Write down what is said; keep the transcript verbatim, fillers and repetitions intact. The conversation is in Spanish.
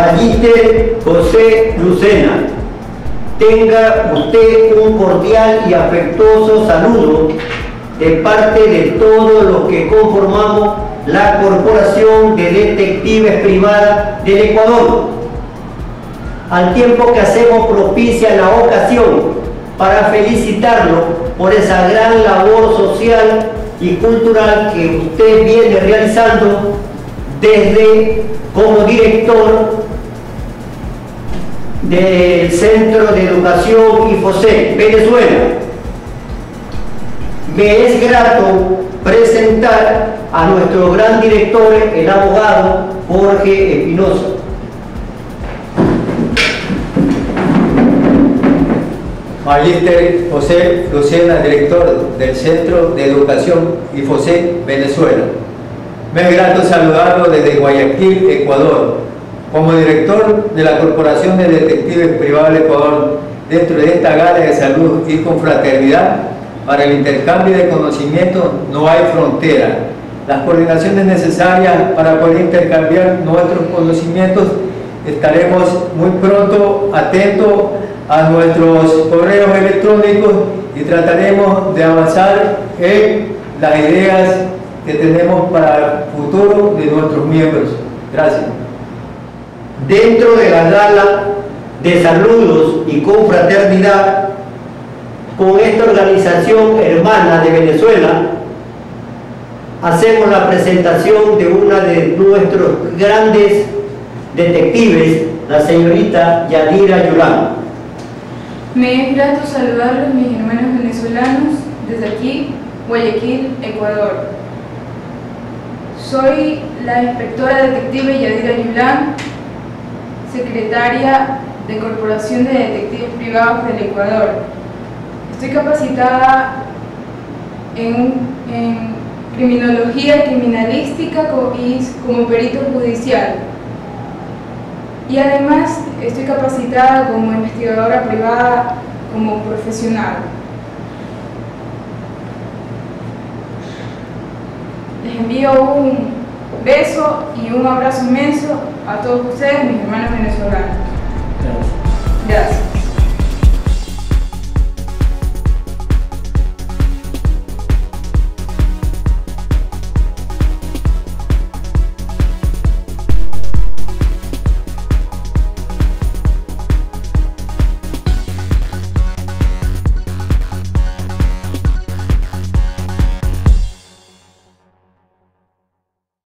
Magíster José Lucena, tenga usted un cordial y afectuoso saludo de parte de todos los que conformamos la Corporación de Detectives Privada del Ecuador, al tiempo que hacemos propicia la ocasión para felicitarlo por esa gran labor social y cultural que usted viene realizando desde como director del Centro de Educación I F O S E, Venezuela. Me es grato presentar a nuestro gran director, el abogado Jorge Espinosa. Magíster José Lucena, director del Centro de Educación I F O S E, Venezuela. Me es grato saludarlo desde Guayaquil, Ecuador, como director de la Corporación de Detectives Privados del Ecuador, dentro de esta gala de salud y confraternidad. Para el intercambio de conocimientos no hay frontera. Las coordinaciones necesarias para poder intercambiar nuestros conocimientos, estaremos muy pronto atentos a nuestros correos electrónicos y trataremos de avanzar en las ideas que tenemos para el futuro de nuestros miembros. Gracias. Dentro de la gala de saludos y confraternidad con esta organización hermana de Venezuela, hacemos la presentación de una de nuestros grandes detectives, la señorita Yadira Yulán. Me es grato saludarlos, mis hermanos venezolanos, desde aquí, Guayaquil, Ecuador. Soy la inspectora detective Yadira Yulán, secretaria de Corporación de Detectives Privados del Ecuador. Estoy capacitada en, en criminología criminalística y como perito judicial. Y además estoy capacitada como investigadora privada, como profesional. Les envío un beso y un abrazo inmenso a todos ustedes, mis hermanos venezolanos. Gracias. Gracias.